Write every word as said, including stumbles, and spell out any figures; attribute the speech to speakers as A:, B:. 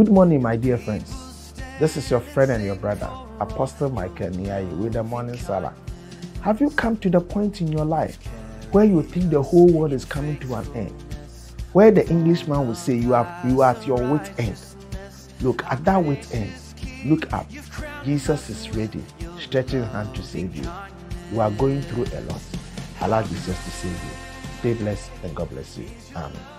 A: Good morning, my dear friends. This is your friend and your brother, Apostle Michael Niayi, with the Morning Selah. Have you come to the point in your life where you think the whole world is coming to an end? Where the Englishman will say you are, you are at your wit's end. Look, at that wit's end, look up. Jesus is ready, stretching his hand to save you. You are going through a lot. Allow Jesus to save you. Stay blessed and God bless you. Amen.